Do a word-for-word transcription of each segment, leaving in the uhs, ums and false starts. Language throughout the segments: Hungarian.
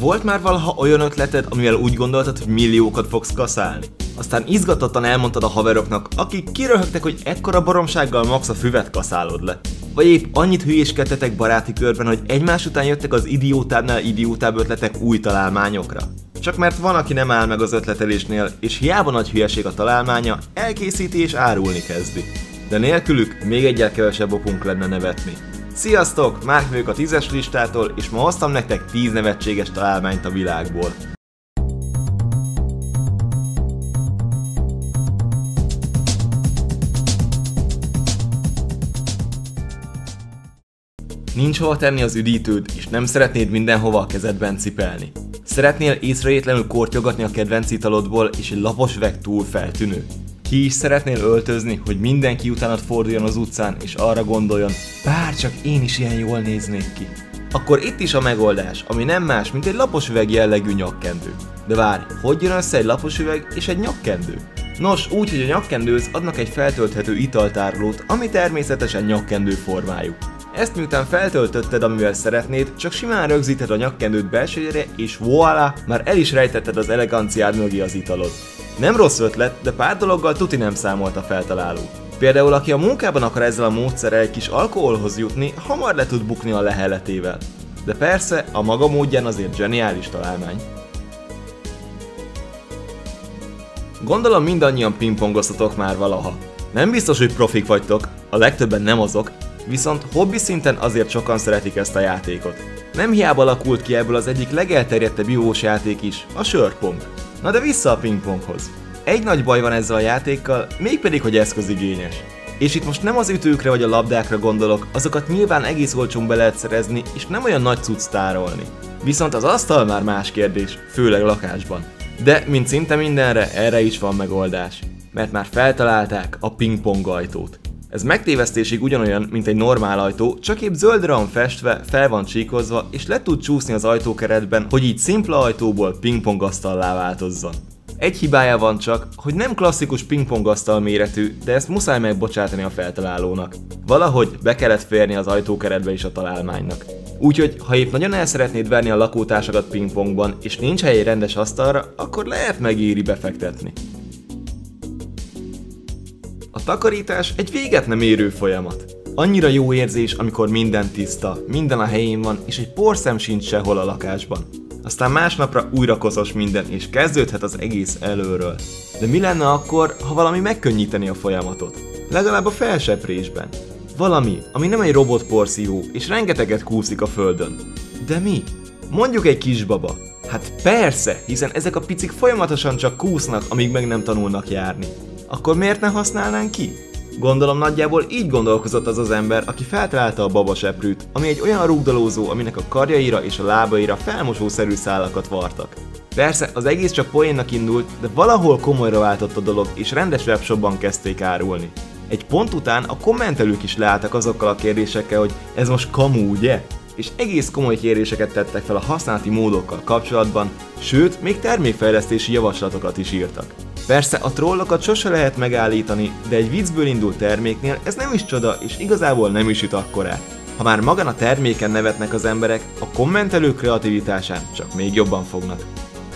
Volt már valaha olyan ötleted, amivel úgy gondoltad, hogy milliókat fogsz kaszálni? Aztán izgatottan elmondtad a haveroknak, akik kiröhögtek, hogy ekkora baromsággal max a füvet kaszálod le. Vagy épp annyit hülyéskedtetek baráti körben, hogy egymás után jöttek az idiótábbnál idiótább ötletek új találmányokra. Csak mert van, aki nem áll meg az ötletelésnél, és hiába nagy hülyeség a találmánya, elkészíti és árulni kezdi. De nélkülük még egyel kevesebb okunk lenne nevetni. Sziasztok! Márk vagyok a tízes listától, és ma hoztam nektek tíz nevetséges találmányt a világból. Nincs hova tenni az üdítőd, és nem szeretnéd mindenhova a kezedben cipelni. Szeretnél észrevétlenül kortyogatni a kedvenc italodból, és egy lapos üveg túl feltűnő. Ki is szeretnél öltözni, hogy mindenki utánad forduljon az utcán, és arra gondoljon, bárcsak én is ilyen jól néznék ki. Akkor itt is a megoldás, ami nem más, mint egy lapos üveg jellegű nyakkendő. De várj, hogy jön össze egy lapos üveg és egy nyakkendő? Nos, úgy, hogy a nyakkendőz adnak egy feltölthető italtárolót, ami természetesen nyakkendő formájú. Ezt miután feltöltötted, amivel szeretnéd, csak simán rögzíted a nyakkendőt belsejére, és voilà, már el is rejtetted az eleganciád mögé az italod. Nem rossz ötlet, de pár dologgal tuti nem számolt a feltaláló. Például aki a munkában akar ezzel a módszerrel egy kis alkoholhoz jutni, hamar le tud bukni a leheletével. De persze, a maga módján azért zseniális találmány. Gondolom mindannyian pingpongoztatok már valaha. Nem biztos, hogy profik vagytok, a legtöbben nem azok, viszont hobbi szinten azért sokan szeretik ezt a játékot. Nem hiába alakult ki ebből az egyik legelterjedtebb vívós játék is, a sörpong. Na de vissza a pingponghoz. Egy nagy baj van ezzel a játékkal, mégpedig hogy eszközigényes. És itt most nem az ütőkre vagy a labdákra gondolok, azokat nyilván egész olcsón be lehet szerezni, és nem olyan nagy cucc tárolni. Viszont az asztal már más kérdés, főleg lakásban. De, mint szinte mindenre, erre is van megoldás. Mert már feltalálták a pingpong ajtót. Ez megtévesztésig ugyanolyan, mint egy normál ajtó, csak épp zöldre van festve, fel van csíkozva, és le tud csúszni az ajtókeretben, hogy így szimpla ajtóból pingpongasztallá változzon. Egy hibája van csak, hogy nem klasszikus pingpongasztal méretű, de ezt muszáj megbocsátani a feltalálónak. Valahogy be kellett férni az ajtókeretbe is a találmánynak. Úgyhogy, ha épp nagyon el szeretnéd verni a lakótársakat pingpongban, és nincs hely egy rendes asztalra, akkor lehet megéri befektetni. A takarítás egy véget nem érő folyamat. Annyira jó érzés, amikor minden tiszta, minden a helyén van, és egy porszem sincs sehol a lakásban. Aztán másnapra újra koszos minden, és kezdődhet az egész előről. De mi lenne akkor, ha valami megkönnyíteni a folyamatot? Legalább a felseprésben. Valami, ami nem egy robotporszívó, és rengeteget kúszik a földön. De mi? Mondjuk egy kisbaba. Hát persze, hiszen ezek a picik folyamatosan csak kúsznak, amíg meg nem tanulnak járni. Akkor miért ne használnánk ki? Gondolom nagyjából így gondolkozott az az ember, aki feltalálta a babaseprűt, ami egy olyan rugdalózó, aminek a karjaira és a lábaira felmosószerű szálakat vartak. Persze, az egész csak poénnak indult, de valahol komolyra váltott a dolog, és rendes webshopban kezdték árulni. Egy pont után a kommentelők is leálltak azokkal a kérdésekkel, hogy ez most kamu, ugye? És egész komoly kérdéseket tettek fel a használati módokkal kapcsolatban, sőt, még termékfejlesztési javaslatokat is írtak. Persze a trollokat sose lehet megállítani, de egy viccből indult terméknél ez nem is csoda, és igazából nem is üt akkorát. Ha már magán a terméken nevetnek az emberek, a kommentelők kreativitásán csak még jobban fognak.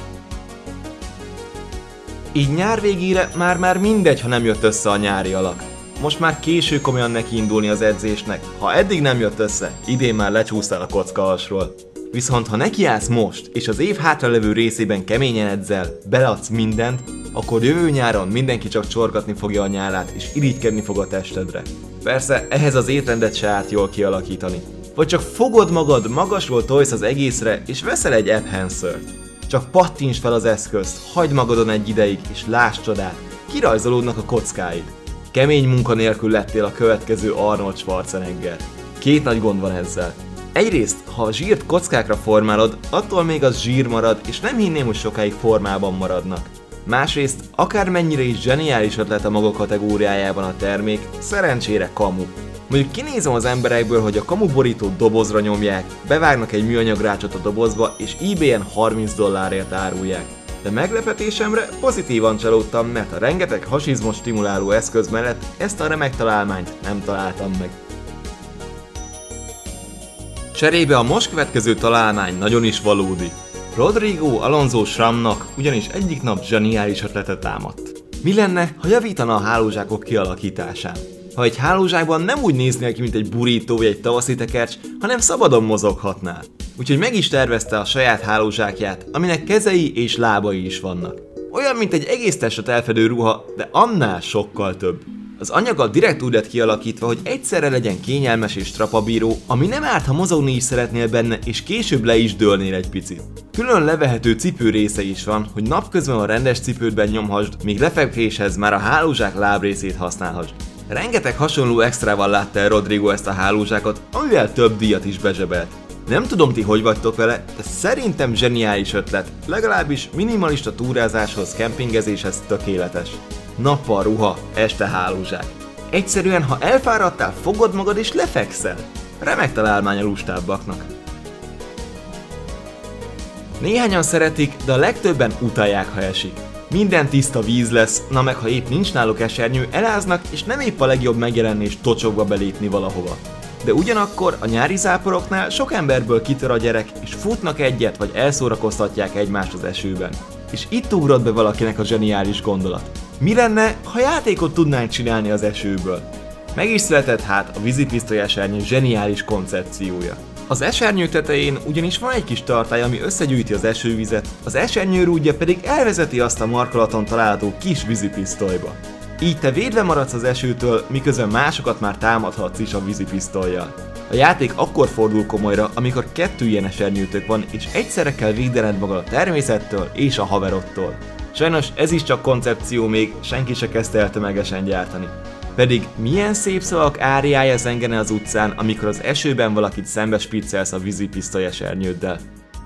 Így nyár végére már-már mindegy, ha nem jött össze a nyári alak. Most már késő komolyan neki indulni az edzésnek, ha eddig nem jött össze, idén már lecsúsztál a kockaasról. Viszont ha nekiállsz most, és az év hátralevő részében keményen edzel, beleadsz mindent, akkor jövő nyáron mindenki csak csorgatni fogja a nyálát, és irigykedni fog a testedre. Persze, ehhez az étrendet se árt jól kialakítani. Vagy csak fogod magad, magasról tojsz az egészre, és veszel egy enhancert. Csak pattints fel az eszközt, hagyd magadon egy ideig, és lásd csodát, kirajzolódnak a kockáid. Kemény munka nélkül lettél a következő Arnold Schwarzenegger. Két nagy gond van ezzel. Egyrészt, ha a zsírt kockákra formálod, attól még az zsír marad, és nem hinném, hogy sokáig formában maradnak. Másrészt, akármennyire is zseniális ötlet a maga kategóriájában a termék, szerencsére kamu. Mondjuk kinézem az emberekből, hogy a kamu borítót dobozra nyomják, bevágnak egy műanyag rácsot a dobozba, és eBay-en harminc dollárért árulják. De meglepetésemre pozitívan csalódtam, mert a rengeteg hasizmos stimuláló eszköz mellett ezt a remek találmányt nem találtam meg. Cserébe a most következő találmány nagyon is valódi. Rodrigo Alonso SRAM-nak ugyanis egyik nap zseniális ötlete támadt. Mi lenne, ha javítana a hálózsákok kialakításán? Ha egy hálózsákban nem úgy néznél ki, mint egy burrito vagy egy tavaszi tekercs, hanem szabadon mozoghatnál. Úgyhogy meg is tervezte a saját hálózsákját, aminek kezei és lábai is vannak. Olyan, mint egy egész testet elfedő ruha, de annál sokkal több. Az anyaga direkt úgy lett kialakítva, hogy egyszerre legyen kényelmes és strapabíró, ami nem árt, ha mozogni is szeretnél benne, és később le is dőlnél egy picit. Külön levehető cipő része is van, hogy napközben a rendes cipődben nyomhasd, míg lefekvéshez már a hálózsák lábrészét használhassd. Rengeteg hasonló extrával látta el Rodrigo ezt a hálózsákot, amivel több díjat is bezsebelt. Nem tudom, ti hogy vagytok vele, de szerintem zseniális ötlet, legalábbis minimalista túrázáshoz, kempingezéshez tökéletes. Nappal ruha, este hálózsák. Egyszerűen, ha elfáradtál, fogod magad és lefekszel. Remek találmány a lustábbaknak. Néhányan szeretik, de a legtöbben utálják, ha esik. Minden tiszta víz lesz, na meg ha épp nincs náluk esernyő, eláznak, és nem épp a legjobb megjelenni és tocsogva belépni valahova. De ugyanakkor a nyári záporoknál sok emberből kitör a gyerek, és futnak egyet, vagy elszórakoztatják egymást az esőben. És itt ugrott be valakinek a zseniális gondolat. Mi lenne, ha játékot tudnánk csinálni az esőből? Meg is született hát a vízipisztoly esernyő zseniális koncepciója. Az esernyő tetején ugyanis van egy kis tartály, ami összegyűjti az esővizet, az esernyőrúdja pedig elvezeti azt a markolaton található kis vízipisztolyba. Így te védve maradsz az esőtől, miközben másokat már támadhatsz is a vízipisztollyal. A játék akkor fordul komolyra, amikor kettő ilyen esernyőtök van, és egyszerre kell védened magad a természettől és a haverottól. Sajnos ez is csak koncepció még, senki se kezdte el tömegesen gyártani. Pedig milyen szép szavak áriája zengene az utcán, amikor az esőben valakit szembe spiccelsz a vízipisztoly esernyőddel.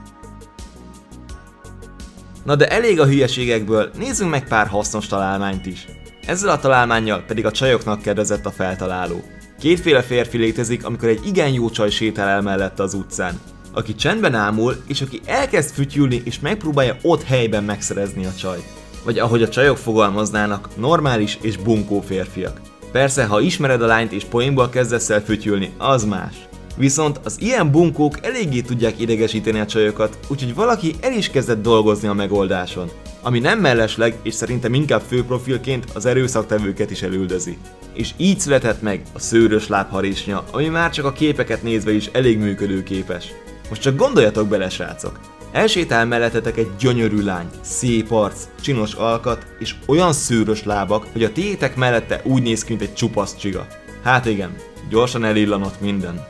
Na de elég a hülyeségekből, nézzünk meg pár hasznos találmányt is. Ezzel a találmánnyal pedig a csajoknak kedvezett a feltaláló. Kétféle férfi létezik, amikor egy igen jó csaj sétál el mellette az utcán. Aki csendben ámul, és aki elkezd fütyülni és megpróbálja ott helyben megszerezni a csajt. Vagy ahogy a csajok fogalmaznának, normális és bunkó férfiak. Persze, ha ismered a lányt és poénból kezdesz el fütyülni, az más. Viszont az ilyen bunkók eléggé tudják idegesíteni a csajokat, úgyhogy valaki el is kezdett dolgozni a megoldáson. Ami nem mellesleg, és szerintem inkább főprofilként az erőszaktevőket is elüldözi. És így született meg a szőrös lábharisnya, ami már csak a képeket nézve is elég működőképes. Most csak gondoljatok bele, srácok! Elsétál mellettetek egy gyönyörű lány, szép arc, csinos alkat és olyan szőrös lábak, hogy a tiétek mellette úgy néz ki, mint egy csupasz csiga. Hát igen, gyorsan elillanott minden.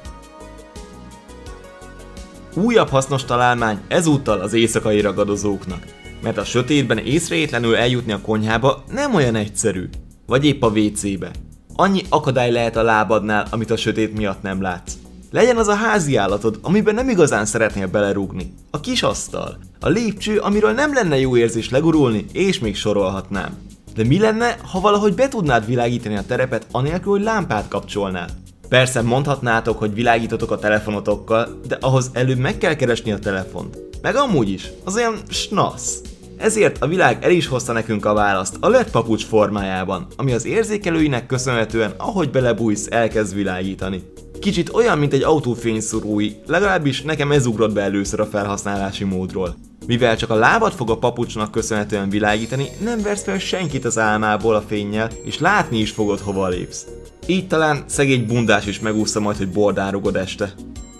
Újabb hasznos találmány ezúttal az éjszakai ragadozóknak, mert a sötétben észrevétlenül eljutni a konyhába nem olyan egyszerű, vagy épp a vécébe. Annyi akadály lehet a lábadnál, amit a sötét miatt nem látsz. Legyen az a házi állatod, amiben nem igazán szeretnél belerúgni, a kis asztal, a lépcső, amiről nem lenne jó érzés legurulni, és még sorolhatnám. De mi lenne, ha valahogy be tudnád világítani a terepet anélkül, hogy lámpát kapcsolnál? Persze mondhatnátok, hogy világítotok a telefonotokkal, de ahhoz előbb meg kell keresni a telefont. Meg amúgy is, az olyan snasz. Ezért a világ el is hozta nekünk a választ a led papucs formájában, ami az érzékelőinek köszönhetően, ahogy belebújsz, elkezd világítani. Kicsit olyan, mint egy autó fényszórói, legalábbis nekem ez ugrott be először a felhasználási módról. Mivel csak a lábad fog a papucsnak köszönhetően világítani, nem versz fel senkit az álmából a fénnyel, és látni is fogod, hova lépsz. Így talán szegény bundás is megúszta majd, hogy bordán rugod este.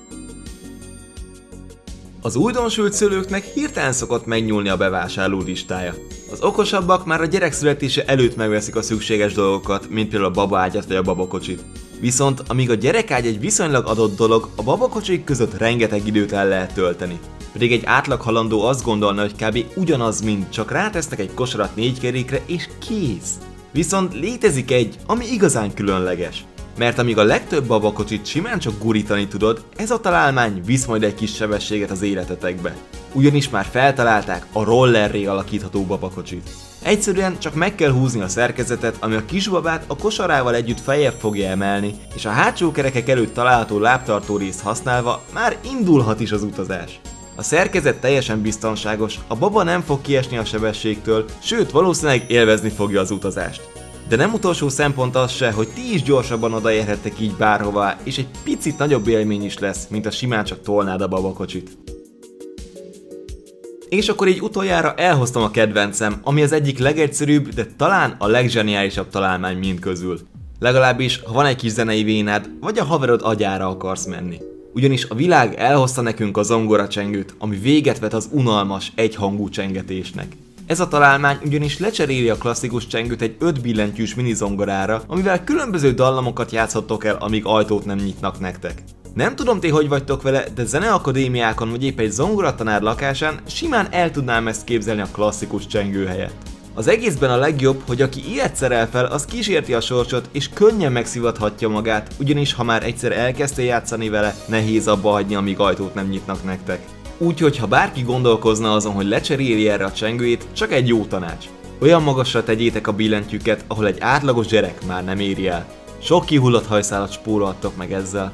Az újdonsült szülőknek hirtelen szokott megnyúlni a bevásárló listája. Az okosabbak már a gyerek születése előtt megveszik a szükséges dolgokat, mint például a babaágyat vagy a babakocsit. Viszont amíg a gyerekágy egy viszonylag adott dolog, a babakocsik között rengeteg időt el lehet tölteni. Pedig egy átlag halandó azt gondolna, hogy kb. Ugyanaz mind, csak rátesznek egy kosarat négy kerékre és kész. Viszont létezik egy, ami igazán különleges. Mert amíg a legtöbb babakocsit simán csak gurítani tudod, ez a találmány visz majd egy kis sebességet az életetekbe. Ugyanis már feltalálták a rollerré alakítható babakocsit. Egyszerűen csak meg kell húzni a szerkezetet, ami a kisbabát a kosarával együtt feljebb fogja emelni, és a hátsó kerekek előtt található lábtartó részt használva már indulhat is az utazás. A szerkezet teljesen biztonságos, a baba nem fog kiesni a sebességtől, sőt valószínűleg élvezni fogja az utazást. De nem utolsó szempont az se, hogy ti is gyorsabban odaérhettek így bárhová, és egy picit nagyobb élmény is lesz, mint a simán csak tolnád a babakocsit. És akkor így utoljára elhoztam a kedvencem, ami az egyik legegyszerűbb, de talán a legzseniálisabb találmány mind közül. Legalábbis, ha van egy kis zenei vénád, vagy a haverod agyára akarsz menni. Ugyanis a világ elhozta nekünk a zongoracsengőt, ami véget vet az unalmas, egyhangú csengetésnek. Ez a találmány ugyanis lecseréli a klasszikus csengőt egy öt billentyűs mini zongorára, amivel különböző dallamokat játszhattok el, amíg ajtót nem nyitnak nektek. Nem tudom ti hogy vagytok vele, de zeneakadémiákon vagy épp egy zongoratanár lakásán simán el tudnám ezt képzelni a klasszikus csengő helyett. Az egészben a legjobb, hogy aki ilyet szerel fel, az kísérti a sorsot és könnyen megszivathatja magát, ugyanis ha már egyszer elkezdtél játszani vele, nehéz abba hagyni, amíg ajtót nem nyitnak nektek. Úgyhogy ha bárki gondolkozna azon, hogy lecseréli erre a csengőjét, csak egy jó tanács. Olyan magasra tegyétek a billentyűket, ahol egy átlagos gyerek már nem éri el. Sok kihullott hajszálat spórolhattok meg ezzel.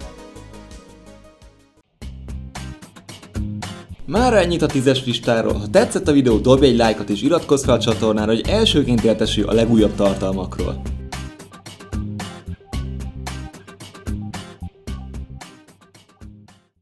Mára ennyit a tízes listáról. Ha tetszett a videó, dobj egy lájkot és iratkozz fel a csatornára, hogy elsőként értesülj a legújabb tartalmakról.